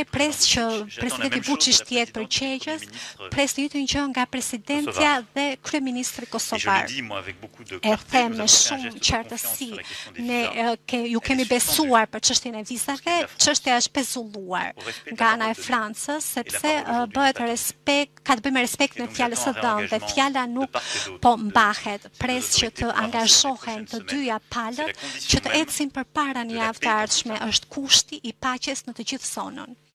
dhe pres që presidenti Vučić të jetë përgjegjës, pres të njëjtën gjë nga presidentja dhe kryeministri kosovar. E them me shumë qartësi, ne ju kemi besuar për çështjen e vizave, çështja është pezulluar nga ana e Francës, sepse ka të bëjë me respektin e fjalës së dhënë dhe fjala nuk po mbahet. Pres që të angazhohen të dyja palët që të ecin përpara në javë të ardhshme është kushti i paqes në të gjithë zonën.